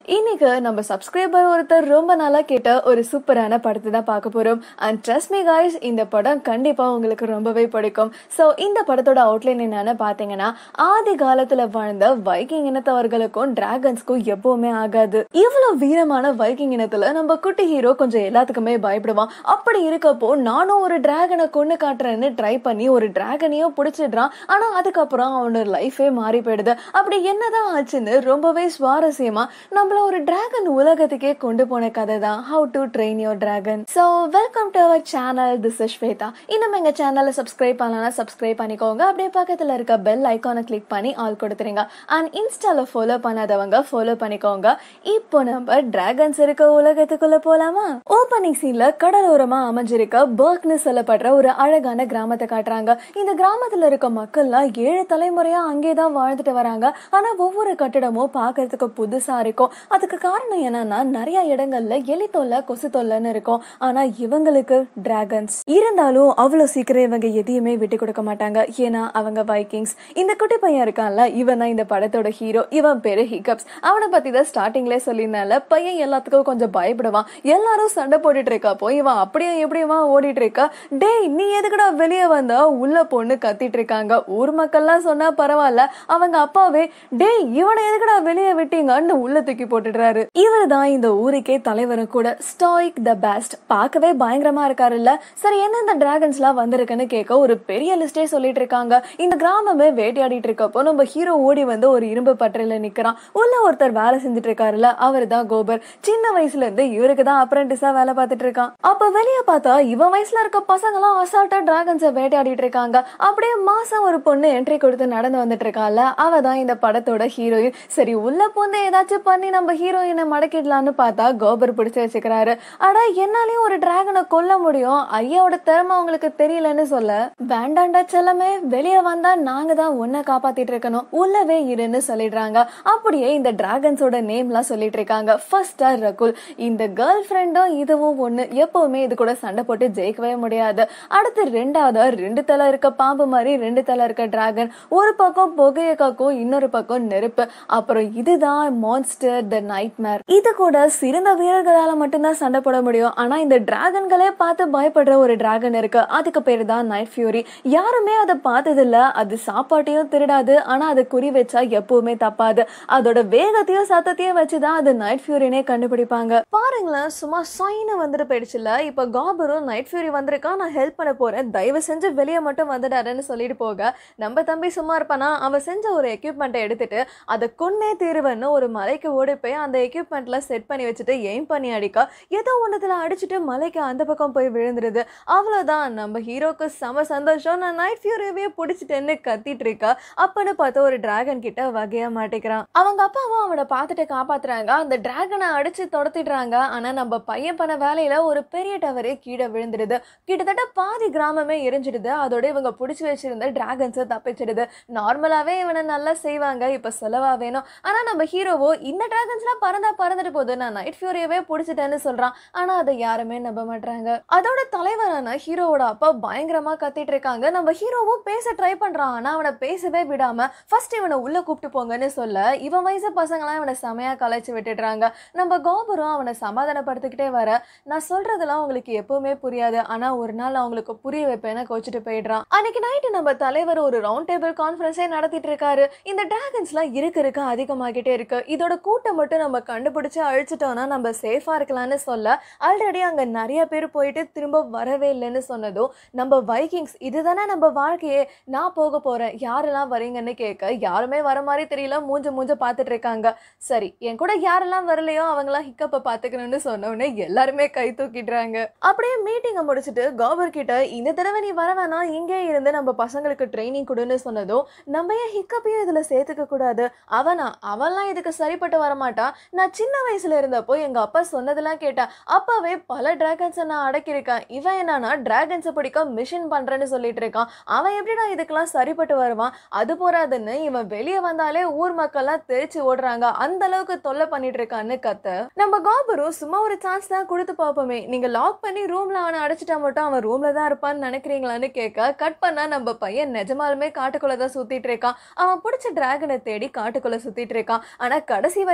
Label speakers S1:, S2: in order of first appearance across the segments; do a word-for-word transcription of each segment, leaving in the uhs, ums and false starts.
S1: இன்னைக்கு நம்ம சப்ஸ்கிரைபர் ஒருத்தர் ரொம்ப நாளா கேட்ட ஒரு சூப்பரான படத்தை தான் பார்க்க போறோம். அண்ட் ட்ரஸ்ட் மீ காய்ஸ், இந்த படம் கண்டிப்பா உங்களுக்கு ரொம்பவே பிடிக்கும். ஸோ இந்த படத்தோட அவுட்லைன் என்னன்னு பாத்தீங்கன்னா, ஆதி காலத்துல வாழ்ந்த வைக்கிங் இனத்தவர்களுக்கும் டிராகன்ஸ்க்கும் எப்பவுமே ஆகாது. இவ்வளவு வீரமான வைக்கிங் இனத்துல நம்ம குட்டி ஹீரோ கொஞ்சம் எல்லாத்துக்குமே பயப்படுவான். அப்படி இருக்கப்போ நானும் ஒரு டிராகனை கொண்டு காட்டுறேன்னு ட்ரை பண்ணி ஒரு டிராகனையும் பிடிச்சிடுறான். ஆனா அதுக்கப்புறம் அவனோட லைஃபே மாறி போயிடுது. அப்படி என்னதான் ஆச்சுன்னு ரொம்பவே சுவாரஸ்யமா நம்ம ஒரு டிராகன் உலகத்துக்கே கொண்டு போன கதை தான் How to Train Your Dragon. So welcome to our channel. This is Swetha. இன்னும் எங்க சேனலை சப்ஸ்கிரைப் பண்ணலனா சப்ஸ்கிரைப் பண்ணிக்கோங்க. அப்படியே பக்கத்துல இருக்க பெல் ஐகானை கிளிக் பண்ணி ஆல் கொடுத்துருங்க. அண்ட் இன்ஸ்டால ஃபாலோ பண்ணாதவங்க ஃபாலோ பண்ணிக்கோங்க. இப்போ நம்ம டிராகன்ஸ் இருக்க உலகத்துக்குள்ள போலாமா? ஓபனிங் சீன்ல கடலோரமா அமைஞ்சிருக்க பர்க்னு சொல்லப்படுற ஒரு அழகான கிராமத்தை காட்டுறாங்க. இந்த கிராமத்துல இருக்க மக்கள்லாம் ஏழு தலைமுறையா அங்கேதான் வாழ்ந்துட்டு வராங்க. ஆனா ஒவ்வொரு கட்டிடமும் பாக்குறதுக்கு புதுசா இருக்கும். அதுக்கு காரணம் என்னன்னா, நிறைய இடங்கள்ல எலி தொல்லை கொசு தொல்லைன்னு இருக்கும். ஆனா இவங்களுக்கு டிராகன்ஸ் இருந்தாலும் அவ்வளவு சீக்கிரம் இவங்க எதையுமே விட்டு கொடுக்க மாட்டாங்க. ஏன்னா அவங்க வைக்கிங்ஸ். இந்த குட்டி பையன் இருக்கான்ல, இவன் தான் இந்த படத்தோட ஹீரோ. இவன் பேரு ஹிக்கப்ஸ். அவனை பத்தி தான் ஸ்டார்டிங்ல சொல்லியிருந்தால பையன் எல்லாத்துக்கும் கொஞ்சம் பயப்படுவான். எல்லாரும் சண்டை போட்டுட்டு இருக்கப்போ இவன் அப்படியே எப்படியுமா ஓடிட்டு இருக்கா. டேய், நீ எதுக்குடா வெளியே வந்தா உள்ள பொண்ணு கத்திட்டு இருக்காங்க. ஊர் மக்கள்லாம் சொன்னா பரவாயில்ல, அவங்க அப்பாவே டேய் இவனை எதுக்குடா வெளியே விட்டீங்கன்னு உள்ள தூக்கி போட்டுடுறாரு. இவர் தான் இந்த ஊருக்கே தலைவரும் கூட. Stoic the best. பார்க்கவே பயங்கரமா இருக்காருல்ல. சரி, எந்தெந்த டிராகன்ஸ் எல்லாம் வந்திருக்குன்னு கேட்க ஒரு பெரிய லிஸ்டே சொல்லிட்டு இருக்காங்க. இந்த கிராமமே வேட்டையாடிட்டு இருக்கப்போ நம்ம ஹீரோ ஓடி வந்து ஒரு இரும்பு பட்டறையில நிக்கிறான். உள்ள ஒருத்தர் வேலை செஞ்சுட்டு இருக்காருல்ல, அவரு தான் கோபர். சின்ன வயசுல இருந்து இவருக்கு தான் அப்ரெண்டிஸா வேலை பார்த்துட்டு இருக்கான். அப்ப வெளியே பார்த்தா இவன் வயசுல இருக்க பசங்க எல்லாம் அசால்ட்டா டிராகன்ஸை வேட்டையாடிட்டு இருக்காங்க. அப்படியே மாசம் ஒரு பொண்ணு என்ட்ரி கொடுத்து நடந்து வந்துட்டு இருக்கால, அவ தான் இந்த படத்தோட ஹீரோயின். சரி, உள்ள போந்து ஏதாச்சும் பண்ணி நம்ம ஹீரோயினை மடக்கிடலான்னு பார்த்தா கோபர் பிடிச்சு வச்சுக்கிறாரு. அட, என்னாலையும் ஒரு டிராகனை கொல்ல முடியும், ஐயாவோட திறமை உங்களுக்கு தெரியலன்னு சொல்ல, வேண்டாண்டா செல்லமே, வெளியே வந்தா நாங்க தான் உன்னை காப்பாத்திட்டு இருக்கணும், உள்ளவே இருன்னு சொல்லிடுறாங்க. அப்படியே இந்த டிராகன்ஸோட நேம் எல்லாம் சொல்லிட்டு இருக்காங்க. ஃபர்ஸ்டா ரகுல். இந்த கேர்ள் ஃப்ரெண்டும் இதுவும் ஒண்ணு. எப்பவுமே இது கூட சண்டை போட்டு ஜெயிக்கவே முடியாது. அடுத்து ரெண்டாவது ரெண்டு தலை இருக்க பாம்பு மாதிரி ரெண்டு தலை இருக்க டிராகன். ஒரு பக்கம் புகைய காக்கும், இன்னொரு பக்கம் நெருப்பு. அப்புறம் இதுதான் மான்ஸ்டர் த நைட்மேர். இது கூட சிறந்த வீரர்களால மட்டும்தான் சண்டை போட முடியும். ஆனா இந்த டிராகன்களே பார்த்து பயப்படுற ஒரு டிராகன் இருக்கு. அதுக்கு பேரு தான் நைட் ஃபியூரி. யாருமே அதை பார்த்தது இல்ல. அது சாப்பாட்டையும் திருடாது, ஆனா அதை குறி வச்சா எப்பவுமே தப்பாது. அதோட வேகத்தையும் சத்தத்தையும் வச்சுதான் அது நைட் ஃபியூரினே கண்டுபிடிப்பாங்க. பாருங்களேன், சும்மா சொயின்னு வந்துட்டு போயிடுச்சுல. இப்ப காபரும் நைட் ஃபியூரி வந்திருக்கா, நான் ஹெல்ப் பண்ண போறேன், தயவு செஞ்சு வெளியே மட்டும் வந்துடாருன்னு சொல்லிட்டு போக, நம்ம தம்பி சும்மா இருப்பானா, அவன் செஞ்ச ஒரு எக்யூப்மெண்ட்டை எடுத்துட்டு அதை கொன்னே தீருவன்னு ஒரு மலைக்கு ஓடி போய் அந்த எக்யூப்மெண்ட்ல செட் பண்ணி வச்சுட்டு எய்ம் பண்ணி அடிக்க, ஏதோ ஒன்னத்துல அடிச்சுட்டு மலைக்கு அந்த பக்கம் போய் விழுந்துருது. அவ்வளவுதான், நம்ம ஹீரோக்கு செம சந்தோஷம். நான் நைட் ஃபியூரியவே பிடிச்சிட்டேன்னு கத்திட்டு இருக்கா. அப்பன்னு பார்த்து ஒரு டிராகன் கிட்ட வகையா மாட்டிக்கிறான். அவங்க அப்பாவும் அவனை பார்த்துட்டு காப்பாத்துறாங்க. அந்த டிராகனை அடிச்சு தொடத்திடுறாங்க. ஆனா நம்ம பையன் பண்ண வேலையில ஒரு பெரிய டவரே கீழே விழுந்துடுது. கிட்டத்தட்ட பாதி கிராமமே எரிஞ்சிடுது. அதோட இவங்க பிடிச்சி வச்சிருந்த டிராகன்ஸை தப்பிச்சிடுது. நார்மலாவே இவனை நல்லா செய்வாங்க, இப்ப செலவா வேணும். ஆனா நம்ம ஹீரோவோ இந்த டிராகன்ஸ் எல்லாம் பறந்தா பறந்துட்டு போகுது, நான் நைட் ஃபியூரியவே பிடிச்சிட்டேன்னு சொல்றான். ஆனா அதை யாருமே நம்ப மாட்டாங்க. அதோட தலைவரான ஹீரோவோட அப்பா பயங்கரமா கத்திட்டு இருக்காங்க. நம்ம ஹீரோவும் பேச ட்ரை பண்றான். ஆனா அவனை பேசவே விடாம ஃபர்ஸ்ட் இவனை உள்ள கூப்பிட்டு போங்கன்னு சொல்ல, இவன் வயசு பசங்க எல்லாம் இவனை செமையா கலைச்சு விட்டுடுறாங்க. நம்ம கோபுரம் அவனை சமாதானப்படுத்திக்கிட்டே வர, நான் சொல்றதெல்லாம் உங்களுக்கு எப்பவுமே புரியாது, ஆனா ஒரு நாள் அவங்களுக்கு புரிய வைப்பேன்னு கோச்சிட்டு போயிடுறான். அன்னைக்கு நைட்டு நம்ம தலைவர் ஒரு ரவுண்ட் டேபிள் கான்ஃபரன்ஸே நடத்திட்டு இருக்காரு. இந்த டிராகன்ஸ் எல்லாம் இருக்க இருக்க அதிகமாகிட்டே இருக்கு. இதோட கூட்டம் மட்டும் நம்ம கண்டுபிடிச்சு அழிச்சிட்டோம்னா நம்ம சேஃபா இருக்கலாம்னு சொல்ல, ஆல்ரெடி அங்க நிறைய பேர் போயிட்டு திரும்ப வரவே இல்லைன்னு சொன்னதும் நம்ம வைக்கிங்ஸ் இதுதானே நம்ம வாழ்க்கையே, நான் போக போறேன், யாரெல்லாம் வரீங்கன்னு கேட்க யாருமே வர மாதிரி தெரியல, மூஞ்ச மூஞ்ச பார்த்துட்டு இருக்காங்க. சரி, என் கூட யாரெல்லாம் வரலையோ அவங்களாம் ஹிக்கப்ப பாத்துக்கணும்னு சொன்னோடனே எல்லாருமே கை தூக்கிடுறாங்க. அப்படியே மீட்டிங்கை முடிச்சுட்டு கோபர் கிட்ட, இந்த தடவை நீ வர வேணாம், இங்கே இருந்து நம்ம பசங்களுக்கு ட்ரைனிங் கொடுன்னு சொன்னதும், நம்ம ஏன் ஹிக்கப்பையும் இதுல சேர்த்துக்க கூடாது, அவனா அவெல்லாம் இதுக்கு சரிப்பட்டு வரமாட்டான், நான் சின்ன வயசுல இருந்தப்போ எங்க அப்பா சொன்னதெல்லாம் கேட்டேன், அப்பவே பல டிராகன்ஸை நான் அடக்கியிருக்கேன், இவன் என்னன்னா டிராகன்ஸை பிடிக்க மிஷின் பண்றேன்னு சொல்லிட்டு இருக்கான், அவன் எப்படிடா இதுக்கெல்லாம் சரிப்பட்டு வருவான், அது போறாதுன்னு இவன் வெளியே வந்தாலே ஊர் மக்கள்லாம் தெரிச்சு ஓடுறாங்க, அந்த அளவுக்கு தொல்லை பண்ணிட்டு இருக்கான்னு கத்த, நம்ம கோபுரும் சும்மா ஒரு சான்ஸ் தான் கொடுத்து பார்ப்போமே, நீங்க லாக் பண்ணி ரூம்ல அவனை அடைச்சிட்டா மட்டும் அவன் ரூம்ல தான் இருப்பான்னு நினைக்கிறீங்களான்னு கேட்க, கட் பண்ணா நம்ம பையன் நிஜமாலுமே காட்டுக்குள்ளதான் சுத்திட்டு இருக்கான். அவன் பிடிச்ச டிராகனை தேடி காட்டுக்குள்ள சுத்திட்டு இருக்கான். ஆனா கடைசி வரைக்கும்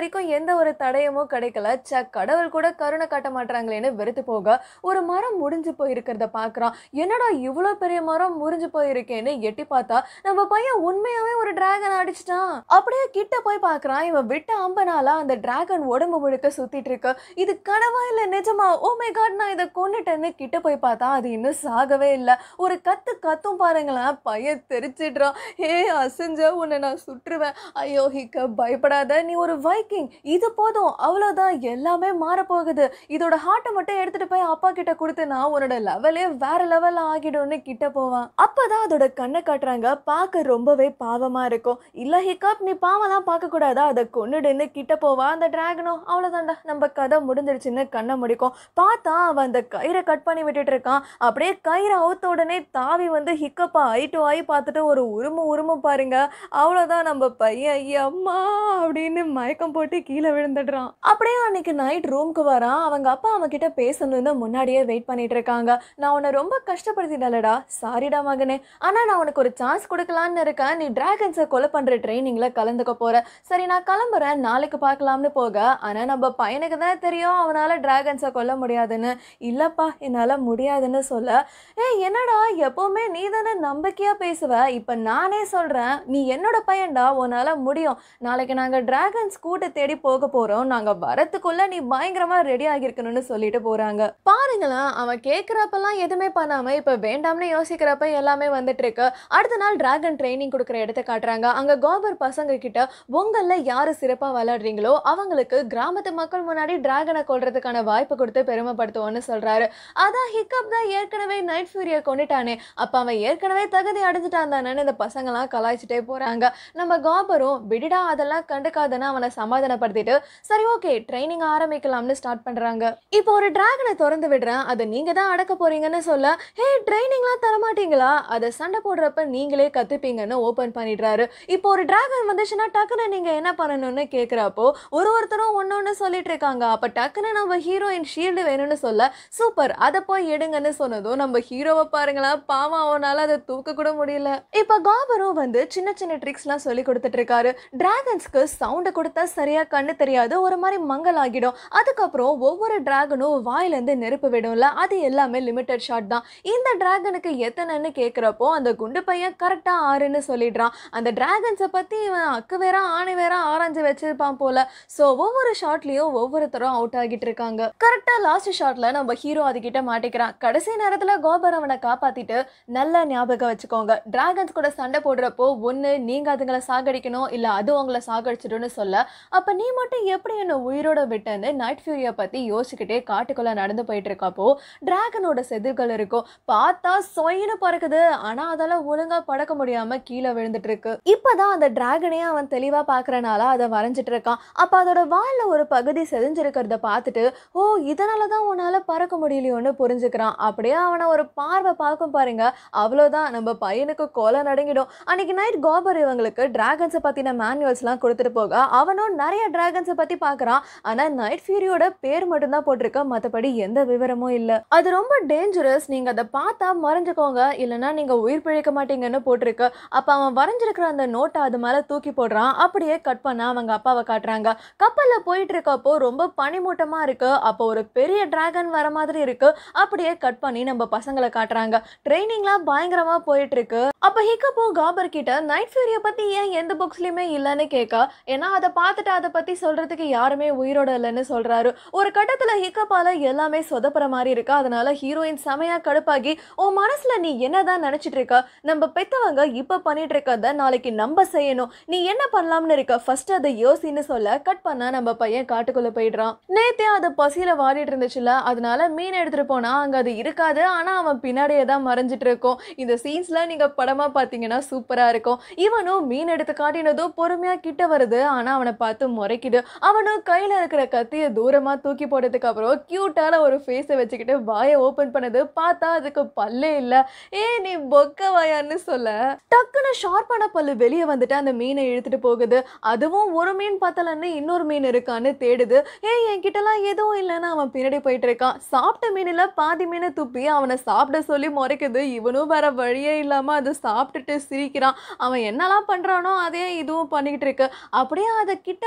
S1: எந்த ஒரு தடயமும் கிடைக்கல. ச கடவுள் கூட கருணை காட்ட மாட்டாங்களேன்னு வெறுத்து போக ஒரு மரம் முடிஞ்சு போயிருக்கிறத பாக்குறான். என்னடா இவ்வளவு பெரிய மரம் முறிஞ்சு போயிருக்கேன்னு எட்டி பார்த்தா நம்ம பையன் உண்மையாவே ஒரு டிராகன் அடிச்சிட்டான். அப்படியே கிட்ட போய் பாக்குறான். இவன் விட்ட அம்பனால அந்த டிராகன் உடம்பு முழுக்க சுத்திட்டு இருக்கு. இது கனவா இல்ல நிஜமா? ஓ மை காட், நான் இதை கொன்னுட்டேன்னு கிட்ட போய் பார்த்தா அது இன்னும் சாகவே இல்லை. ஒரு கத்து கத்தும் பாருங்களேன். பையன் தெரிச்சிடுறான். ஏ அசஞ்ச, உன்னை நான் சுற்றுவேன். ஐயோ ஹிக்க, பயப்படாத, நீ ஒரு வைக்கிங், இது போதும், அவ்வளவுதான், எல்லாமே மாறப்போகுது. இதோட ஹார்ட்டை மட்டும் எடுத்துட்டு போய் அப்பா கிட்ட கொடுத்தனா உன்னோட லெவலே வேற லெவல்ல ஆகிடும்னு கிட்ட போவான். அப்பதான் அதோட கண்ணை காட்டுறாங்க. பார்க்க ரொம்பவே பாவமா இருக்கும். இல்ல ஹிக்கப், நீ பாவம்லாம் பார்க்க கூடாதா, அதை கொன்னுடுன்னு கிட்ட போவா. அந்த டிராகனும் அவ்வளவுதான்டா நம்ம கதை முடிஞ்சிருச்சுன்னு கண்ணை முடிக்கும். பார்த்தா அவன் அந்த கயிறை கட் பண்ணி விட்டுட்டு இருக்கான். அப்படியே கயிறை அவுத்த உடனே தாவி வந்து ஹிக்கப்பா ஐ டு ஐ பார்த்துட்டு ஒரு உருமு உருமு பாருங்க. அவ்வளவுதான், நம்ம பையன் அம்மா அப்படின்னு மயக்கம் போட்டு கீழே விழுந்துடுறான். அப்படியே அன்னைக்கு நைட் ரூம்க்கு வரான். அவங்க அப்பா அவன் கிட்ட பேசணும்னு முன்னாடியே வெயிட் பண்ணிட்டு இருக்காங்க. நான் உன்னை ரொம்ப கஷ்டப்படுத்திட்டேன்லடா, சாரிடா மகனே, ஆனா நான் உனக்கு ஒரு சான்ஸ் கொடுக்கலான்னு இருக்கேன். நீ டிராகன்ஸை கொலை பண்ற ட்ரைனிங்ல கலந்துக்க போற. சரி, நான் கிளம்புறேன், நாளைக்கு பார்க்கலாம்னு போக, ஆனா நம்ம பையனுக்கு தான் தெரியும் அவனால டிராகன்ஸை கொல்ல முடியாதுன்னு. இல்லப்பா, என்னால முடியாதுன்னு சொல்ல, ஏ என்னடா எப்பவுமே நீ தானே நம்பிக்கையா பேசுவ, இப்ப நானே சொல்றேன், நீ என்னோட பையன்டா, உன்னால முடியும். நாளைக்கு நாங்க டிராகன்ஸ் கூட்ட தேடி போக போறோம். நாங்க வரத்துக்குள்ள நீ பயங்கரமா ரெடி ஆகிருக்கணும்னு சொல்லிட்டு போறாங்க. பாருங்களேன், அவன் கேட்கிறப்பெல்லாம் எதுவுமே பண்ணாம இப்ப வேண்டாம்னு யோசிக்கிறப்ப எல்லாமே வந்துட்டு இருக்கு. அடுத்த நாள் டிராகன் ட்ரைனிங் கொடுக்குற இடத்த காட்டுறாங்க. அங்க கோபர் பசங்க கிட்ட உங்கள யாரு சிறப்பா விளையாடுறீங்களோ அவங்களுக்கு கிராமத்து மக்கள் முன்னாடி டிராகனை கொல்றதுக்கான வாய்ப்பு கொடுத்து பெருமைப்படுத்துவோம்னு சொல்றாரு. அதான் ஹிக்கப் தான் ஏற்கனவே நைட் ஃபியூரியை கொண்டுட்டானே, அப்ப அவன் ஏற்கனவே தகுதி அடைஞ்சிட்டான் தானே இந்த பசங்க எல்லாம் கலாய்ச்சிட்டே போறாங்க. நம்ம கோபரும் விடுடா அதெல்லாம் கண்டுக்காதன்னு அவனை சமாதானப்படுத்திட்டு சரி ஓகே ட்ரைனிங் ஆரம்பிக்கலாம்னு ஸ்டார்ட் பண்றாங்க. இப்போ ஒரு டிராகனை திறந்து விடுறேன், அதை நீங்க தான் அடக்க போறீங்கன்னு சொல்ல, ஹே ட்ரைனிங்லாம் தரமாட்டீங்களா, அதை சண்டை போடுறப்ப நீங்களே கத்துப்பீங்கன்னு ஓபன் பண்ணிடுறாரு. இப்போ ஒரு டிராகன் வந்துச்சுன்னா டக்குன்னு நீங்க என்ன பண்ணணும்னு கேட்கிறப்போ ஒரு ஒருத்தரும் ஒன்னொன்னு சொல்லிட்டு இருக்காங்க. அப்ப டக்குன்னு நம்ம ஹீரோயின் ஷீல்டு வேணும்னு சொல்ல, சூப்பர் அதை போய் எடுங்கன்னு சொன்னதும் நம்ம ஹீரோவை பாருங்களா, பாவம் அவனால அதை தூக்க கூட முடியல. இப்ப காபரும் வந்து சின்ன சின்ன ட்ரிக்ஸ் எல்லாம் சொல்லி கொடுத்துட்டு இருக்காரு. டிராகன்ஸ்க்கு சவுண்ட் கொடுத்தா சரியா கண்ணு தெரியாது, ஒரு மாதிரி மங்கல் ஆகிடும். அதுக்கப்புறம் ஒவ்வொரு டிராகனும் வாயில இருந்து நெருப்பு விடும்ல, அது எல்லாமே லிமிட்டட் ஷாட் தான். இந்த டிராகனுக்கு எத்தனைன்னு கேட்கிறப்போ அந்த குண்டு பையன் கரெக்டா ஆறுன்னு சொல்லிடுறான். அந்த டிராகன்ஸை பத்தி இவன் அக்கு வேற ஆணி வேற ஆராய்ஞ்சு வச்சிருப்பான் போல. சோ ஒவ்வொரு ஷாட்லயும் ஒவ்வொருத்தரும் அவுட் ஆகிட்டு இருக்காங்க. கரெக்டா லாஸ்ட் ஷாட்ல நம்ம ஹீரோ அதுகிட்ட மாட்டிக்கிறான். கடைசி நேரத்துல கோபர் அவனை காப்பாத்திட்டு, நல்ல ஞாபகம் வச்சுக்கோங்க, டிராகன்ஸ் கூட சண்டை போடுறப்போ ஒண்ணு நீங்க அதுங்களை சாகடிக்கணும், இல்ல அது உங்களை சாகடிச்சிடும்னு சொல்ல, அப்ப நீ மட்டும் எப்படி என்ன உயிரோட விட்டேன்னு நைட் ஃபியூரியை பத்தி யோசிச்சுக்கிட்டே காட்டுக்குள்ள நடந்து போயிட்டு இருக்கப்போ டிராகனோட செதில்கள் இருக்கும். பார்த்தா சொயின்னு பறக்குது, ஆனா அதால ஒழுங்கா பறக்க முடியாம கீழே விழுந்துட்டு இருக்கு. இப்பதான் அந்த டிராகனே அவன் தெளிவா பாக்குறனால அதை வரைஞ்சிட்டு இருக்கான். அப்ப அதோட வாயில ஒரு பகுதி செதிஞ்சிருக்கிறத பார்த்துட்டு, ஓ இதனாலதான் உன்னால பறக்க முடியலையோன்னு புரிஞ்சுக்கிறான். அப்படியே அவனை ஒரு பார்வை பார்க்கும் பாருங்க, அவ்வளவுதான், நம்ம பையனுக்கு கொலை நடுங்கிடும். அன்னைக்கு நைட் கோபர் இவங்களுக்கு டிராகன்ஸை பத்தின மேனுவல்ஸ் எல்லாம் கொடுத்துட்டு போக அவனும் நிறைய டிராகன்ஸை பத்தி பாக்குறான். ஆனா நைட் ஃபியூரியோட பேர் மட்டும் தான் போட்டிருக்க, மத்தபடி எந்த விவரமும் இல்ல. அது ரொம்ப டேஞ்சரஸ், நீங்க அதை பார்த்தா மறைஞ்சுக்கோங்க, இல்லைன்னா நீங்க உயிர் பிழைக்க மாட்டீங்கன்னு போட்டிருக்கு. அப்ப அவன் வரைஞ்சிருக்கிற அந்த நோட்டை அது மேல தூக்கி போடுறான். அப்படியே கட் பண்ண அவங்க அப்பாவை காட்டுறாங்க. கப்பல்ல போயிட்டு இருக்கப்போ ரொம்ப பனிமூட்டமா இருக்கு. அப்போ ஒரு பெரிய டிராகன் வர மாதிரி இருக்கு. அப்படியே கட் பண்ணி நம்ம பசங்களை காட்டுறாங்க. ட்ரைனிங்லாம் பயங்கரமா போயிட்டு இருக்கு. அப்ப ஹிக்கப்போ காபர் கிட்ட நைட் ஃபியூரியை பத்தி ஏன் எந்த புக்ஸ்லயுமே இல்லைன்னு கேட்க, ஏன்னா அதை பார்த்துட்டு அதை பத்தி சொல்றதுக்கு யாருமே உயிரோட இல்லைன்னு சொல்றாரு. ஒரு கட்டத்துல ஹிக்கப்பால எல்லாமே சொதப்புற மாதிரி இருக்கு. அதனால ஹீரோயின் செமையா கடுப்பாகி, உன் மனசுல நீ என்னதான் நினைச்சிட்டு இருக்க, நம்ம பெத்தவங்க இப்ப பண்ணிட்டு இருக்கத நாளைக்கு நம்ம செய்யணும், நீ என்ன பண்ணலாம்னு இருக்க, ஃபர்ஸ்ட் அதை யோசின்னு சொல்ல கட் பண்ணா நம்ம பையன் காட்டுக்குள்ள போயிடுறான். நேத்தே அது பசியில வாடிட்டு இருந்துச்சுல, அதனால மீன் எடுத்துட்டு போனா அங்க அது இருக்காது, ஆனா அவன் பின்னாடியே தான் மறைஞ்சிட்டு இருக்கும். இந்த சீன்ஸ்ல நீங்க படமா பாத்தீங்கன்னா சூப்பரா இருக்கும். இவனும் மீன் எடுத்து காட்டினதும் பொறுமையா கிட்ட வருது, ஆனா அவனை பார்த்து முறைக்குது. அவனும் கையில இருக்கிற கத்திய தூரமா தூக்கி போட்டதுக்கு அப்புறம் கியூட்டான ஒரு ஃபேஸை வச்சுக்கிட்டு வாயை ஓபன் பண்ணது, பார்த்தா அதுக்கு பல்லே இல்ல. ஏ நீ பொக்க வாயான்னு சொல்ல டக்குன்னு ஷார்ப்பான பல்லு வெளியே வந்துட்டு அந்த மீனை இழுத்துட்டு போகுது. அதுவும் ஒரு மீன் பத்தலன்னு இன்னொரு மீன் இருக்கான்னு தேடுது. ஏ என்கிட்ட எல்லாம் எதுவும் இல்லைன்னு அவன் பின்னாடி போயிட்டு இருக்கான். சாப்பிட்ட மீனில் பாதி மீனை துப்பி அவனை சாப்பிட சொல்லி முறைக்குது. இவனும் வேற வழியே இல்லாம அதை சாப்பிட்டுட்டு சிரிக்கிறான். அவன் என்னெல்லாம் பண்றானோ அதே இதுவும் பண்ணிக்கிட்டு இருக்கு. அப்படியே அதை கிட்ட வந்து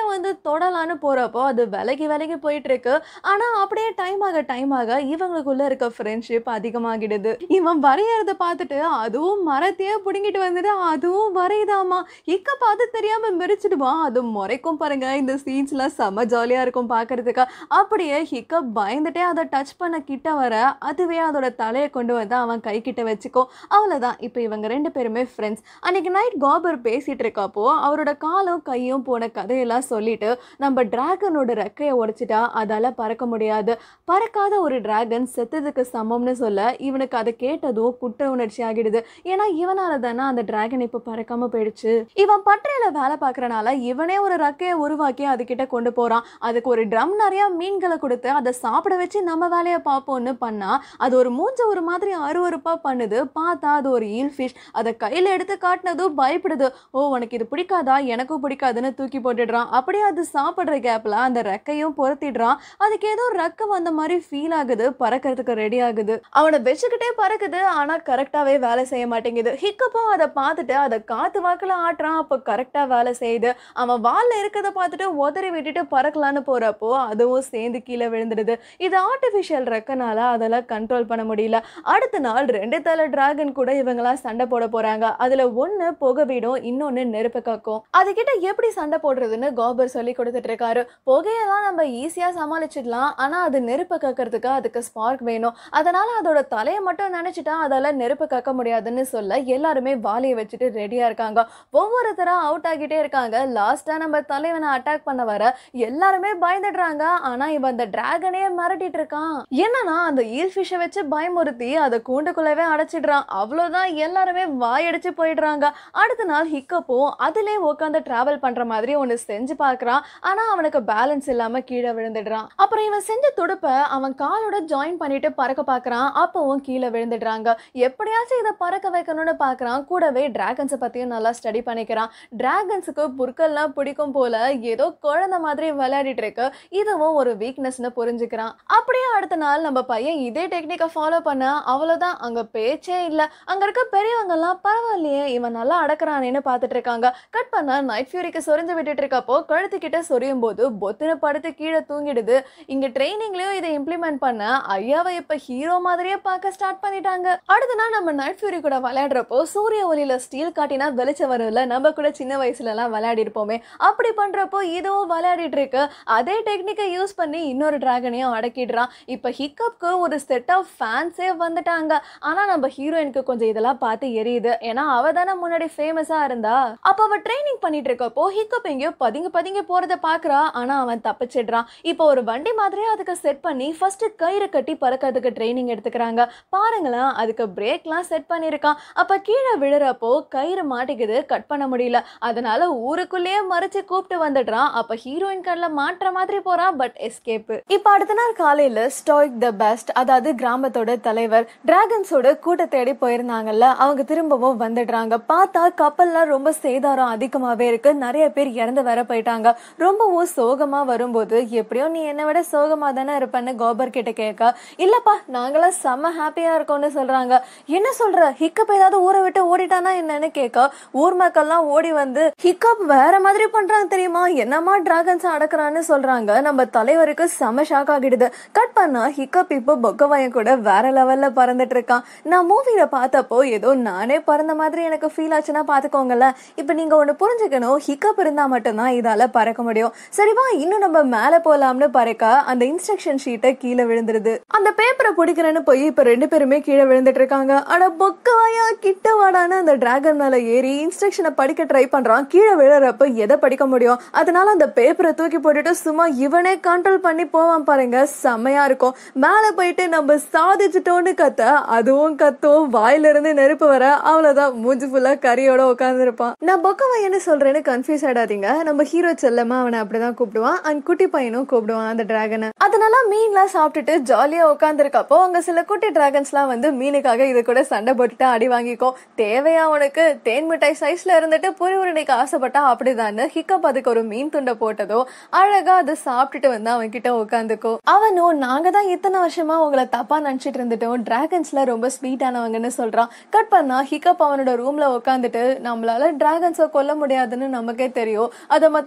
S1: தொடலான்னு போறப்போ அது விலகி விலகி போயிட்டு இருக்கு. ஆனா அப்படியே டைம் ஆக டைம் ஆக இவங்களுக்குள்ள இருக்க ஃப்ரெண்ட்ஷிப் அதிகமாகிடுது. இவன் வரையறத பார்த்துட்டு அதுவும் மரத்தையே புடுங்கிட்டு வந்துட்டு அதுவும் வரையுதாமா. இக்க பார்த்து தெரியாம மிரிச்சிடுவான். அது முறைக்கும் பாருங்க. இந்த சீன்ஸ்லாம் செம்ம ஜாலியா இருக்கும் பார்க்கறதுக்கு. அப்படியே ஹிக்கப் பயந்துட்டே அதை டச் பண்ண கிட்ட வர அதுவே அதோட தலையை கொண்டு வந்து அவன் கை கிட்ட வச்சுக்கும். அவ்வளவுதான். இப்ப இவங்க ரெண்டு பேருமே ஃப்ரெண்ட்ஸ். அன்னைக்கு நைட் காபர் பேசிட்டு இருக்கப்போ அவரோட காலும் கையும் போன கதையெல்லாம் சொல்லிட்டு நம்ம டிராகனோட ரெக்கையை உடைச்சிட்டா அதால பறக்க முடியாது, பறக்காத ஒரு டிராகன் செத்ததுக்கு சமம்னு சொல்ல இவனுக்கு அதை கேட்டதும் குற்ற உணர்ச்சி ஆகிடுது. ஏன்னா இவனால தானே அந்த டிராகன் இப்ப பறக்காம போயிடுச்சு. இவன் பட்டறையில வேலை பார்க்கறனால இவனே ஒரு ரெக்கையை உருவாக்கி அது கிட்ட கொண்டு போறான். அதுக்கு ஒரு ட்ரம் நிறைய மீன்களை கொடுத்து அதை சாப்பிட வச்சு நம்ம வேலையை பார்ப்போம்னு பண்ணா அது ஒரு மூஞ்ச ஒரு மாதிரி அருவருப்பா பண்ணுது. பார்த்தா அது ஒரு ஈல் ஃபிஷ். அதை கையில எடுத்து காட்டினதும் பயப்படுது. ஓ உனக்கு இது பிடிக்காதா, எனக்கும் பிடிக்காதுன்னு தூக்கி போட்டுடுறான். அப்படியே அது சாப்பிடுற கேப்ல அந்த ரெக்கையும் பொருத்திடுறான். அதுக்கு ஏதோ ரெக்கை வந்த மாதிரி ஃபீல் ஆகுது. பறக்கிறதுக்கு ரெடி ஆகுது. அவனை வச்சுக்கிட்டே பறக்குது. ஆனா கரெக்டாவே வேலை செய்ய மாட்டேங்குது. ஹிக்கப்பும் அதை பார்த்துட்டு அதை காத்து வாக்குல ஆட்டுறான். அப்ப கரெக்டா வேலை செய்யுது. அவன் வால்ல இருக்கிறத பார்த்துட்டு உதறி விட்டுட்டு பறக்கலான்னு போறப்போ அதுவும் சேர்ந்து கீழே விழுந்துடுது. இது ஆர்டிபிஷியல் ரெக்கனால அதெல்லாம் கண்ட்ரோல் பண்ண முடியல. அடுத்த நாள் ரெண்டு தலை டிராகன் கூட இவங்களா சண்டை போட போறாங்க. அதுல ஒண்ணு புகை வீடும், இன்னொன்னு நெருப்பு கக்கும். அதுகிட்ட எப்படி சண்டை போடுறதுன்னு காபர் சொல்லி கொடுத்துட்டு இருக்காரு. புகையெல்லாம் நம்ம ஈஸியா சமாளிச்சிடலாம். ஆனா அது நெருப்பு கக்கிறதுக்கு அதுக்கு ஸ்பார்க் வேணும். அதனால அதோட தலையை மட்டும் நினைச்சிட்டா அதால நெருப்பு கக்க முடியாதுன்னு சொல்ல எல்லாருமே வாலியை வச்சுட்டு ரெடியா இருக்காங்க. ஒவ்வொருத்தரா அவுட் ஆகிட்டே இருக்காங்க. லாஸ்டா நம்ம தலைவனை அட்டாக் பண்ண வர எல்லாருமே பயந்துடுறாங்க. ஆனா இவன் அந்த டிராகனே மிரட்டிட்டு இருக்கான். என்னன்னா அந்த ஈல் ஃபிஷை வச்சு பயமுறுத்தி அதை கூண்டுக்குள்ளவே அடைச்சிடுறான். அவ்வளவுதான். எல்லாருமே வாயடிச்சு போயிடுறாங்க. அடுத்த நாள் ஹிக்கப்பும் அதிலே உட்காந்து டிராவல் பண்ற மாதிரி ஒன்னு செஞ்சு பாக்குறான். ஆனா அவனுக்கு பேலன்ஸ் இல்லாம கீழே விழுந்துடுறான். அப்புறம் இவன் செஞ்ச துடுப்ப அவன் காலோட ஜாயின் பண்ணிட்டு பறக்க பாக்குறான். அப்பவும் கீழே விழுந்துடுறாங்க. எப்படியாச்சும் இதை பறக்க வைக்கணும்னு பாக்குறான். கூடவே டிராகன்ஸை பத்தியும் நல்லா ஸ்டடி பண்ணிக்கிறான். டிராகன்ஸுக்கு புற்கள்லாம் பிடிக்கும் போல ஏதோ குழந்தை மாதிரி விளையாடிட்டு இருக்கு. இதுவும் ஒரு வீக்னஸ்னு புரிஞ்சுக்கிறான். அப்படியே அடுத்த நாள் நம்ம பையன் இதே டெக்னிக்கை ஃபாலோ பண்ண அவ்வளவுதான். அங்க பேச்சே இல்ல. அங்க இருக்க பெரியவங்க எல்லாம் பரவாயில்லையே இவன் நல்லா அடக்குறானேன்னு பாத்துட்டு இருக்காங்க. கட் பண்ண நைட் ஃபியூரிக்கு சொரிஞ்சு விட்டுட்டு இருக்கப்போ கழுத்துக்கிட்ட சொரியும் போது பொத்துன்னு படுத்து கீழே தூங்கிடுது. இங்க ட்ரைனிங்லயும் இதை இம்ப்ளிமெண்ட் பண்ண ஐயாவை இப்ப ஹீரோ மாதிரியே பார்க்க ஸ்டார்ட் பண்ணிட்டாங்க. அடுத்த நாள் நம்ம நைட் ஃபியூரி கூட விளையாடுறப்போ சூரிய ஒளியில ஸ்டீல் காட்டினா வெளிச்சம் வரும்ல. நம்ம கூட சின்ன வயசுல எல்லாம் விளையாடி இருப்போமே. அப்படி பண்றப்போ இதுவும் விளையாடிட்டு இருக்கு. அதே டெக்னிக்கை யூஸ் பண்ணி இன்னொரு டிராகனையும் அடக்கிடுறான். இப்ப ஹிக்கப்க்கு ஒரு செட் ஆஃப் ஃபேன்ஸே வந்துட்டாங்க. ஆனா நம்ம ஹீரோயினுக்கு கொஞ்சம் இதெல்லாம் பார்த்து எரியுது. ஏன்னா அவ தானே முன்னாடி ஃபேமஸா இருந்தா. அப்ப அவ ட்ரைனிங் பண்ணிட்டு இருக்கப்போ ஹிக்கப் எங்கேயோ பதுங்கி பதுங்கி போறத பாக்குறா. ஆனா அவன் தப்பிச்சிடுறான். இப்போ ஒரு வண்டி மாதிரியே அதுக்கு செட் பண்ணி ஃபர்ஸ்ட் கயிறு கட்டி பறக்கிறதுக்கு ட்ரைனிங் எடுத்துக்கிறாங்க. பாருங்களேன் அதுக்கு பிரேக்லாம் செட் பண்ணிருக்கான். அப்ப கீழே விழுறப்போ கயிறு மாட்டிக்குது. கட் பண்ண முடியல. அதனால ஊருக்குள்ளேயே மறைச்சு கூப்பிட்டு வந்துடுறான். அப்ப ஹீரோயின் கண்ல மாற்ற மாதிரி போறான். But escape. இப்ப அடுத்த நாள் காலையில ஸ்டாய்க் த பெஸ்ட், அதாவது கிராமத்தோட தலைவர், டிராகன்ஸோட கூட்ட தேடி போயிருந்தாங்கல்ல, அவங்க திரும்பவும் வந்துடுறாங்க. பார்த்தா கப்பல்லாம் ரொம்ப சேதாரம் அதிகமாவே இருக்கு. நிறைய பேர் இறந்து வர போயிட்டாங்க. ரொம்பவும் சோகமா வரும்போது எப்படியோ நீ என்னை விட சோகமா தானே இருப்பேன்னு கோபர் கிட்ட கேட்க, இல்லப்பா நாங்களாம் செம்ம ஹாப்பியா இருக்கோம்னு சொல்றாங்க. என்ன சொல்ற, ஹிக்கப் ஏதாவது ஊரை விட்டு ஓடிட்டானா என்னன்னு கேட்க ஊர் மக்கள்லாம் ஓடி வந்து ஹிக்கப் வேற மாதிரி பண்றாங்க தெரியுமா, என்னமா டிராகன்ஸ் அடக்குறான்னு சொல்றாங்க. நம்ம தலைவருக்கு செம ஷாக் ஆகிடுது. கட் பண்ணா ஹிக்கப் இப்போ பொக்கவாயம் கூட வேற லெவல்ல பறந்துட்டு இருக்கான். நான் மூவில பார்த்தப்போ ஏதோ நானே பறந்த மாதிரி எனக்கு ஃபீல் ஆச்சுன்னா பாத்துக்கோங்கல்ல. இப்ப நீங்க ஒண்ணு புரிஞ்சுக்கணும், ஹிக்கப் இருந்தா மட்டும்தான் இதால பறக்க முடியும். சரிவா இன்னும் நம்ம மேல போலாம்னு பறக்க அந்த இன்ஸ்ட்ரக்ஷன் ஷீட்டை கீழே விழுந்துருது. அந்த பேப்பரை பிடிக்கிறேன்னு போய் இப்ப ரெண்டு பேருமே கீழே விழுந்துட்டு இருக்காங்க. ஆனா பொக்கவாயா கிட்ட வாடான்னு அந்த டிராகன் மேல ஏறி இன்ஸ்ட்ரக்ஷனை படிக்க ட்ரை பண்றான். கீழே விழுறப்ப எதை படிக்க முடியும். அதனால அந்த பேப்பரை தூக்கி போட்டுட்டு சும்மா இவனே கண்ட்ரோல் பண்ணி போவான் பாருங்க. செம்மையா இருக்கும். மேல போயிட்டு நம்ம சாதிச்சுட்டோன்னு கத்த அதுவும் கத்தும். வாயில இருந்து நெருப்பு வர அவ்வளவுதான். மூஞ்சி ஃபுல்லா கரியோட உட்கார்ந்து இருப்பான். நான் பொக்கவாயன்னு சொல்றேன்னு கன்ஃபியூஸ் ஆயிடாதீங்க. நம்ம ஹீரோ செல்லமா அவனை அப்படிதான் கூப்பிடுவான். அண்ட் குட்டி பையனும் கூப்பிடுவான் அந்த டிராகனை. அதனால மீன்லாம் சாப்பிட்டுட்டு ஜாலியா உட்கார்ந்து இருக்கப்போ அங்க சில குட்டி டிராகன்ஸ் எல்லாம் வந்து மீனுக்காக இது கூட சண்டை போட்டுட்டு அடி வாங்கிக்கும். தேவையா உனக்கு, தேன் மிட்டாய் சைஸ்ல இருந்துட்டு புரி உருண்டைக்கு ஆசைப்பட்டா அப்படிதான். ஹிக்கப் அதுக்கு ஒரு மீன் துண்டை போட்டதோ அழகா அதை சாப்பிட்டுட்டு வந்து அவன் கிட்ட உட்காந்துக்கும். அவனும் நாங்க தான் இத்தனை வருஷமா உங்களை தப்பா நினைச்சிட்டு இருந்துட்டோம், டிராகன்ஸ்ல ரொம்ப ஸ்வீட்டானவங்கன்னு சொல்றான். கட் பண்ணா ஹிக்கப் அவனோட ரூம்ல உட்காந்துட்டு நம்மளால டிராகன்ஸை கொல்ல முடியாதுன்னு நமக்கே தெரியும், அதை மத்தவங்களுக்கு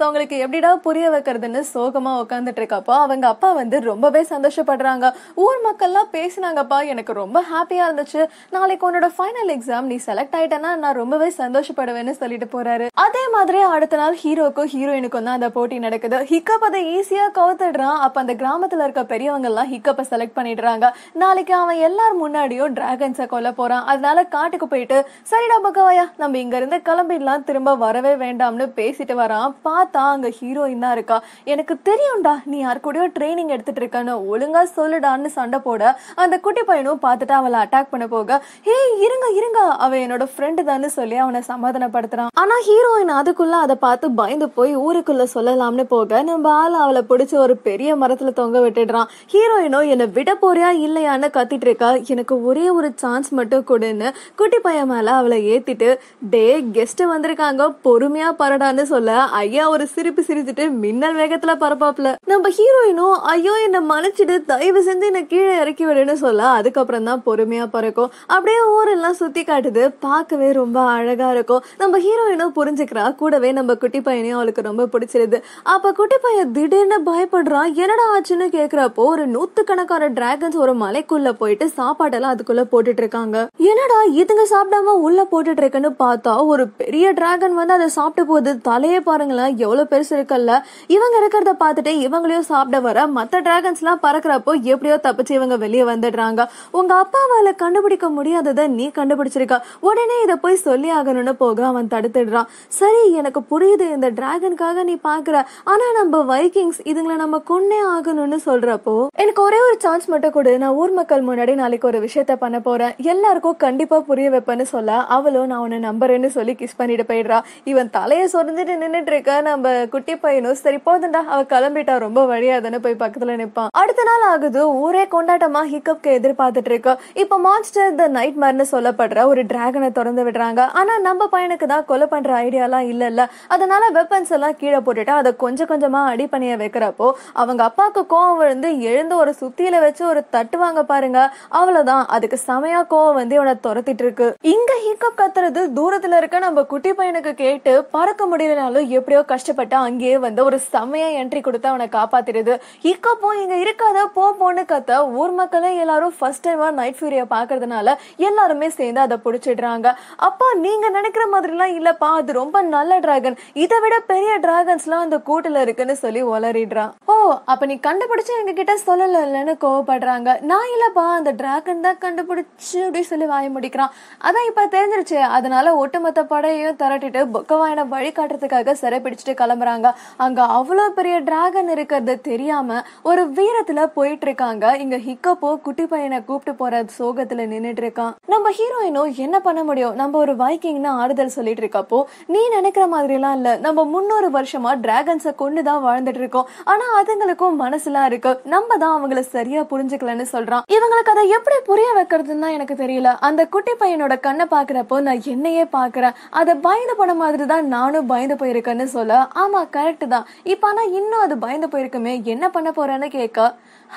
S1: எப்படிடா புரிய வைக்கிறதுன்னு சோகமா உட்காந்துட்டு இருக்கப்போ அவங்க அப்பா வந்து ரொம்பவே சந்தோஷப்படுறாங்க. ஊர் மக்கள்லாம் பேசினாங்கப்பா, எனக்கு ரொம்ப ஹாப்பியா இருந்துச்சு, நாளைக்கு உன்னோட ஃபைனல் எக்ஸாம் நீ செலக்ட் ஆயிட்டேன்னா நான் ரொம்பவே சந்தோஷப்படுவேன்னு சொல்லிட்டு போறாரு. அதே மாதிரி அடுத்த நாள் ஹீரோக்கும் ஹீரோயினுக்கும் தான் அந்த போட்டி நடக்குது. ஹிக்கப் அதை ஈஸியா கவுத்துடுறான். அப்ப அந்த கிராமத்துல இருக்க பெரியவங்க எல்லாம் ஹிக்கப்பை செலக்ட் பண்ணிடுறாங்க. நாளைக்கு அவன் எல்லார் முன்னாடியும் டிராகன்ஸை கொல்ல போறான். அதனால காட்டுக்கு போயிட்டு சரிடா பக்கவாயா நம்ம இங்க இருந்து கிளம்பிடலாம், திரும்ப வரவே வேண்டாம்னு பேசிட்டு வரான். பார்த்தா அங்க ஹீரோயின் தான் இருக்கா. எனக்கு தெரியும்டா நீ யார் கூடயோ ட்ரைனிங் எடுத்துட்டு இருக்கான்னு, ஒழுங்கா சொல்லுடான்னு சண்டை போட அந்த குட்டி பையனும் பார்த்துட்டு அவளை அட்டாக் பண்ண போக, ஹே இருங்க இருங்க அவ என்னோட ஃப்ரெண்டு தான் சொல்லி அவனை சமாதானப்படுத்துறான். ஆனா ஹீரோயின் அதுக்குள்ள அதை பார்த்து பயந்து போய் ஊருக்குள்ள சொல்லலாம்னு போக நம்ம ஆள் அவளை பிடிச்சு ஒரு பெரிய மரத்துல தொங்க விட்டுடுறான். ஹீரோயினோ என்னை விட போறியா இல்லையான்னு கத்திட்டு இருக்கா. எனக்கு ஒரே ஒரு சான்ஸ் மட்டும் கொடுன்னு குட்டி பையன் மேல அவளை ஏத்திட்டு, டே கெஸ்ட் வந்திருக்காங்க பொறுமையா பரடான்னு சொல்ல ஐயா ஒரு சிரிப்பு சிரிச்சுட்டு மின்னல் வேகத்துல பரப்பாப்ல. நம்ம ஹீரோயினும் ஐயோ என்ன மன்னிச்சிட்டு தயவு செஞ்சு என்ன கீழே இறக்கி விடுன்னு சொல்ல அதுக்கப்புறம் தான் பொறுமையா பறக்கும். அப்படியே ஊரெல்லாம் சுத்தி காட்டுது, பார்க்கவே ரொம்ப அழகா இருக்கும். நம்ம ஹீரோயினும் புரிஞ்சுக்கிறா, கூடவே நம்ம குட்டி பையனையும் அவளுக்கு ரொம்ப பிடிச்சிருது. அப்ப குட்டி பையன் திடீர்னு பயப்படுறான். என்னடா ஆச்சுன்னு கேக்குறப்போ ஒரு நூத்து கணக்கான டிராகன்ஸ் ஒரு மலைக்குள்ள போயிட்டு சாப்பாட்டெல்லாம் அதுக்குள்ள போட்டுட்டு இருக்காங்க. என்னடா இதுங்க சாப்பிடாம உள்ள போட்டுட்டு இருக்குன்னு பார்த்தா ஒரு பெரிய டிராகன் வந்து அதை சாப்பிட்டு போகுது. தலையே பாருங்களேன் எவ்வளவு பெருசு இருக்குல்ல. இவங்க இருக்கிறத பார்த்துட்டு இவங்களையும் சாப்பிட வர மத்த டிராகன்ஸ் எல்லாம் பறக்கிறப்போ எப்படியோ தப்பிச்சு இவங்க வெளியே வந்துடுறாங்க. உங்க அப்பாவால கண்டுபிடிக்க முடியாததை நீ கண்டுபிடிச்சிருக்க, உடனே இதை போய் சொல்லி ஆகணும்னு போக அவன் தடுத்துடுறான். சரி எனக்கு புரியுது இந்த டிராகனுக்காக நீ பாக்குற, ஆனா நம்ம வைக்கிங்ஸ் இதுங்களை நம்ம கொன்னே ஆகணும்னு சொல்றப்போ எனக்கு ஒரே ஒரு சான்ஸ் மட்டும் கொடு, நான் ஊர் மக்கள் முன்னாடி நாளைக்கு ஒரு விஷயத்த பண்ண போறேன், எல்லாருக்கும் கண்டிப்பா புரிய வைப்பேன்னு சொல்ல அவளும் நான் உன்னை நம்புறேன்னு சொல்லி கிஸ் பண்ணிட்டு போயிடுறா. இவன் தலையை சொரிஞ்சிட்டு நின்னுட்டு இருக்க. நம்ம குட்டி பையனும் சரி போதுண்டா அவ கிளம்பிட்டா ரொம்ப வழியாதுன்னு போய் பக்கத்துல நிப்பான். அடுத்த நாள் ஆகுது, ஊரே கொண்டாட்டமா ஹிக்கப்க்கு எதிர்பார்த்துட்டு இருக்கு. இப்ப மான்ஸ்டர் த நைட் மேர்னு சொல்லப்படுற ஒரு டிராகனை திறந்து விடுறாங்க. ஆனா நம்ம பையனுக்கு தான் கொலை பண்ற ஐடியாலாம் இல்ல இல்ல அதனால வெப்பன்ஸ் எல்லாம் கீழே போட்டுட்டு அதை கொஞ்சம் கொஞ்சமா அடி பண்ணிய வைக்கிறப்போ அவங்க அப்பாவுக்கு கோவம் வந்து எழுந்து ஒரு சுத்தியில வச்சு ஒரு தட்டுவாங்க பாருங்க, அவ்வளவுதான். அதுக்கு செமையா கோவம் வந்து இவனை துரத்திட்டு இருக்கு. இங்க ஹிக்கப் கத்துறது தூரத்துல இருக்க நம்ம குட்டி பையனுக்கு கேட்டு பறக்க முடியலனாலும் எப்படியோ கஷ்டப்பட்டு அங்கேயே வந்து ஒரு செமையா என்ட்ரி கொடுத்து அவனை காப்பாத்திடுது. ஹிக்கப்பும் இங்க இருக்காத போ போன்னு கத்த ஊர் மக்களே எல்லாரும் ஃபர்ஸ்ட் டைமா நைட் ஃபியூரிய பாக்குறதுனால எல்லாருமே சேர்ந்து அதை பிடிச்சிடுறாங்க. அப்பா நீங்க நினைக்கிற மாதிரி எல்லாம் இல்லப்பா, அது ரொம்ப நல்ல டிராகன், இதை விட பெரிய டிராகன்ஸ் எல்லாம் அந்த கூட்டுல இருக்குன்னு சொல்லி ஒலறிடுறான். ஓ அப்ப நீ கண்டுபிடிச்சு எங்க கிட்ட சொல்லல இல்லன்னு கோவப்படுறாங்க. நான் இல்லப்பா அந்த டிராகன் தான் கண்டுபிடிச்சு அப்படின்னு சொல்லி வாய முடிக்கிறான். அதான் இப்ப தெரிஞ்சிருச்சு, அதனால ஒட்டுமொத்த படையையும் திரட்டிட்டு பொக்கவாயனை வழி காட்டுறதுக்காக சிறை பிடிச்சிட்டு கிளம்புறாங்க. அங்க அவ்வளவு பெரிய டிராகன் இருக்கிறது தெரியாம ஒரு வீரத்துல போயிட்டு இருக்காங்க. இங்க ஹிக்கப்போ குட்டி பையனை கூப்பிட்டு போற சோகத்துல நின்னுட்டு இருக்கான். நம்ம ஹீரோயினும் என்ன பண்ண முடியும், நம்ம ஒரு வைக்கிங்னு ஆறுதல் சொல்லிட்டு இருக்கப்போ நீ நினைக்கிற மாதிரி எல்லாம் இல்ல, நம்ம முன்னூறு வருஷமா டிராகன்ஸை கொண்டுதான் வாழ்ந்துட்டு இருக்கோம், ஆனா அதுங்களுக்கும் மனசுலாம் இருக்கு, நம்ம தான் அவங்களை சரியா புரிஞ்சுக்கலன்னு சொல்றான். இவங்களுக்கு அதை எப்படி புரிய வைக்கிறதுன்னு தான் எனக்கு தெரியல. அந்த குட்டி பையனோட கண்ணை பாக்குறப்போ நான் என்னையே பாக்குறேன், அதை பயந்து போன மாதிரி தான் நானும் பயந்து போயிருக்கேன்னு சொல்ல ஆமா கரெக்ட் தான், இப்ப ஆனா இன்னும் அது பயந்து போயிருக்குமே என்ன பண்ண போறேன்னு கேட்க,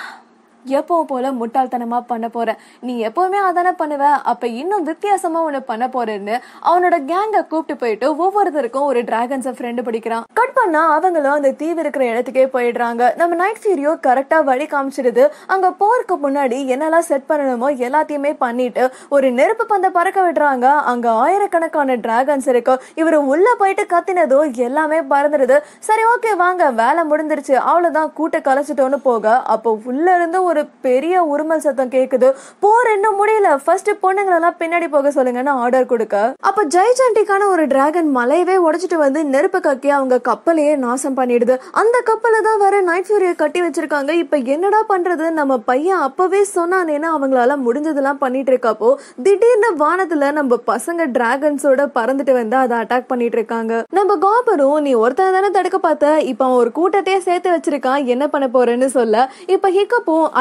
S1: எப்பவும் போல முட்டாள்தனமா பண்ண போற, நீ எப்பவுமே அதானே பண்ணுவ, அப்ப இன்னும் வித்தியாசமா ஒண்ணு பண்ண போறேன்னு அவனோட கேங்க கூப்பிட்டு போயிட்டு ஒவ்வொருத்தருக்கும் ஒரு டிராகன்ஸை ஃப்ரெண்டு பிடிக்கிறான். கட் பண்ணா அவங்களும் அந்த தீவு இருக்கிற இடத்துக்கே போயிடுறாங்க. நம்ம நைட் ஃபியூரியோ கரெக்டா வழி காமிச்சிடுது. அங்க போறதுக்கு முன்னாடி என்னெல்லாம் செட் பண்ணணுமோ எல்லாத்தையுமே பண்ணிட்டு ஒரு நெருப்பு பந்தை பறக்க விடுறாங்க. அங்க ஆயிரக்கணக்கான டிராகன்ஸ் இருக்கு. இவரு உள்ள போயிட்டு கத்தினதும் எல்லாமே பறந்துடுது. சரி ஓகே வாங்க வேலை முடிஞ்சிருச்சு அவ்வளவுதான் கூட்ட கலைச்சிட்டோன்னு போக அப்போ உள்ள இருந்து ஒரு பெரிய உருமல் சத்தம் கேக்குது. போர் இன்னும் முடியல, ஃபர்ஸ்ட் பொண்ணுங்களெல்லாம் பின்னாடி போக சொல்லுங்கன்னு ஆர்டர் கொடுக்க அப்ப ஜெய்சாண்டிக்கான ஒரு டிராகன் மலையவே உடைச்சிட்டு வந்து நெருப்பு கக்கி அவங்க கப்பலையே நாசம் பண்ணிடுது. அந்த கப்பலை தான் வர நைட் ஃபியூரியை கட்டி வச்சிருக்காங்க. இப்ப என்னடா பண்றது, நம்ம பையன் அப்பவே சொன்னானேன்னு அவங்களால முடிஞ்சதெல்லாம் பண்ணிட்டு இருக்கப்போ திடீர்னு வானத்துல நம்ம பசங்க டிராகன்ஸோட பறந்துட்டு வந்து அதை அட்டாக் பண்ணிட்டு இருக்காங்க. நம்ம காபரும் நீ ஒருத்தன் தானே தடுக்க பார்த்த, இப்ப அவன் ஒரு கூட்டத்தையே சேர்த்து வச்சிருக்கான் என்ன பண்ண போறேன்னு சொல்ல இப்ப ஹிக்கப்பும்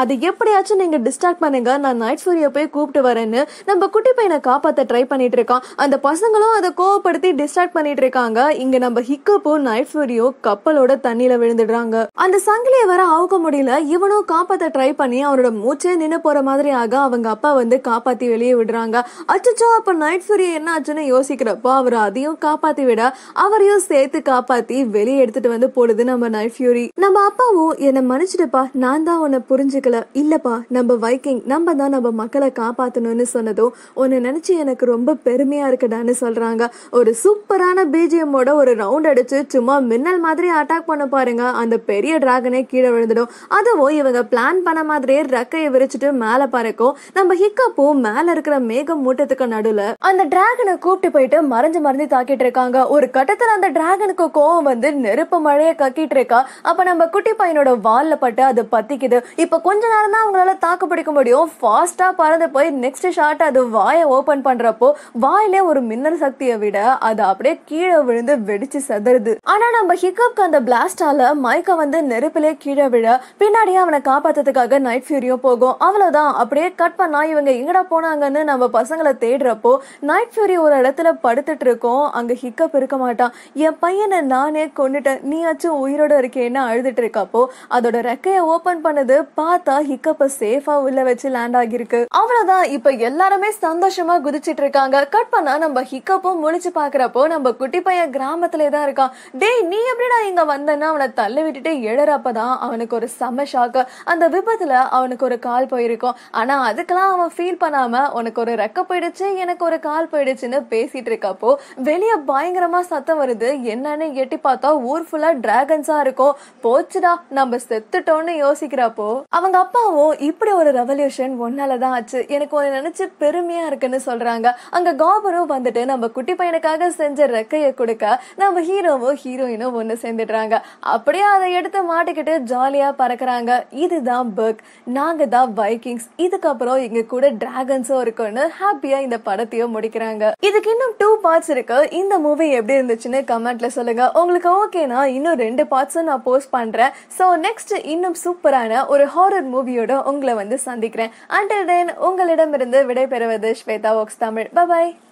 S1: அது எப்படியாச்சும் நீங்க டிஸ்ட்ராக்ட் பண்ணுங்க, நான் நைட் ஃபியூரிய போய் கூப்பிட்டு வரேன்னு நம்ம குட்டி பையனை காப்பாத்த ட்ரை பண்ணிட்டு இருக்கான். அந்த பசங்களும் அதை கோவப்படுத்தி டிஸ்ட்ராக்ட் பண்ணிட்டு இருக்காங்க. இங்க நம்ம ஹிக்கப்பும் நைட் ஃபியூரியோ கப்பலோட தண்ணியில விழுந்துடுறாங்க. அந்த சங்கிலியை வர அவுக்க முடியல. இவனும் காப்பாத்த ட்ரை பண்ணி அவரோட மூச்சே நின்னு போற மாதிரி ஆக அவங்க அப்பா வந்து காப்பாத்தி வெளியே விடுறாங்க. அச்சோ, அப்ப நைட் ஃபியூரி என்ன ஆச்சுன்னு யோசிக்கிறப்போ அவர் அதையும் காப்பாத்தி விட அவரையும் சேர்த்து காப்பாத்தி வெளியே எடுத்துட்டு வந்து போடுது நம்ம நைட் ஃபியூரி. நம்ம அப்பாவும் என்ன மன்னிச்சிடுப்பா, நான் தான் உன்னை புரிஞ்சுக்கல, இல்லப்பா நம்ம வைக்கிங் நம்ம தான் நம்ம மக்களை காப்பாத்தணும்னு சொன்னதும் உன்னை நினைச்சு எனக்கு ரொம்ப பெருமையா இருக்குடான்னு சொல்றாங்க. ஒரு சூப்பரான பிஜிஎம்மோட ஒரு ரவுண்ட் அடிச்சு சும்மா மின்னல் மாதிரி அட்டாக் பண்ண பாருங்க, அந்த பெரிய டிராகனே கீழே விழுந்துடும். அதுவும் இவங்க பிளான் பண்ண மாதிரியே ரெக்கையை விரிச்சிட்டு மேல பறக்கும். நம்ம ஹிக்கப்பும் மேல இருக்கிற மேகம் மூட்டத்துக்கு நடுவுல அந்த டிராகனை கூப்பிட்டு போயிட்டு மறைஞ்சு மறைஞ்சு தாக்கிட்டு இருக்காங்க. ஒரு கட்டத்துல அந்த டிராகனுக்கு கோவம் வந்து நெருப்பு மழைய கக்கிட்டு இருக்கா. அப்ப நம்ம குட்டி பையனோட வால்ல பட்டு அது பத்திக்குது. இப்ப கொஞ்ச நேரம் தான் அவங்களால தாக்கு பிடிக்க முடியும். ஃபாஸ்டா பறந்து போய் நெக்ஸ்ட் ஷாட் அது வாயை ஓபன் பண்றப்போ வாயிலே ஒரு மின்னல் சக்தியை விட அது அப்படியே கீழே விழுந்து வெடிச்சு செதறுது. ஆனா நம்ம ஹிக்கப்க்கு அந்த பிளாஸ்டால மைக்க வந்து நெருப்பிலே கீழே விழ பின்னாடியே அவனை காப்பாத்துறதுக்காக நைட் ஃபியூரியும் போகும். அவ்வளவுதான், அப்படியே கட் பண்ணா இவங்க எங்கடா போனாங்கன்னு நம்ம பசங்களை தேடுறப்போ நைட் ஃபியூரி ஒரு இடத்துல படுத்துட்டு இருக்கோம். அங்க ஹிக்கப் இருக்க மாட்டான். என் பையனை நானே கொண்டுட்டேன், நீயாச்சும் உயிரோட இருக்கேன்னு அழுதுட்டு இருக்கப்போ அதோட ரெக்கைய ஓபன் பண்ணது பார்த்தா ஹிக்கப்ப சேஃபா உள்ள வச்சு லேண்ட் ஆகிருக்கு. அவ்வளவுதான், இப்ப எல்லாருமே சந்தோஷமா குதிச்சிட்டு இருக்காங்க. கட் பண்ணா நம்ம ஹிக்கப்பும் முழிச்சு பாக்குறப்போ நம்ம குட்டி பையன் கிராமத்திலே தான் இருக்கான். டேய், நீ எப்படிடா இங்க வந்தன்னா அவனை தள்ளி விட்டுட்டு எழுறப்பதான் அவனுக்கு ஒரு செம ஷாக்கு. அந்த விபத்துல அவனுக்கு ஒரு கால் போயிருக்கும். ஆனா அதுக்கெல்லாம் அவன் ஃபீல் பண்ணாம உனக்கு ஒரு ரெக்க போயிடுச்சு எனக்கு ஒரு கால் போயிடுச்சுன்னு பேசிட்டு இருக்கப்போ வெளிய பயங்கரமா சத்தம் வருது. என்னன்னு எட்டி பார்த்தா ஊர் ஃபுல்லா டிராகன்ஸா இருக்கும். போச்சுடா நம்ம செத்துட்டோம்னு யோசிக்கிறப்போ அவங்க அப்பாவும் இப்படி ஒரு ரெவல்யூஷன் ஒன்னாலதான் ஆச்சு, எனக்கு ஒரு நினைச்சு பெருமையா இருக்குன்னு சொல்றாங்க. அங்க காபரும் வந்துட்டு நம்ம குட்டி பையனுக்காக செஞ்ச ரெக்கைய கொடுக்க நம்ம ஹீரோவும் ஹீரோயினும் ஒண்ணு சேர்ந்துடுறாங்க. அப்படியே அதை எடுத்து மாட்டிக்கிட்டு ஜாலியா பறக்குறாங்க. இதுதான் பர்க், நாங்க தான் வைக்கிங்ஸ், இதுக்கப்புறம் இங்க கூட டிராகன்ஸும் இருக்குன்னு ஹாப்பியா இந்த படத்தையும் முடிக்கிறாங்க. இதுக்கு இன்னும் டூ பார்ட்ஸ் இருக்கு. இந்த மூவி எப்படி இருந்துச்சுன்னு கமெண்ட்ல சொல்லுங்க. உங்களுக்கு ஓகேனா இன்னும் ரெண்டு பார்ட்ஸும் நான் போஸ்ட் பண்றேன். சோ நெக்ஸ்ட் இன்னும் சூப்பரான ஒரு ஹாரர் மூவியோட உங்களை வந்து சந்திக்கிறேன். அண்டில் தென் உங்களிடமிருந்து விடைபெறுவது Shweta Vox Tamil. Bye by.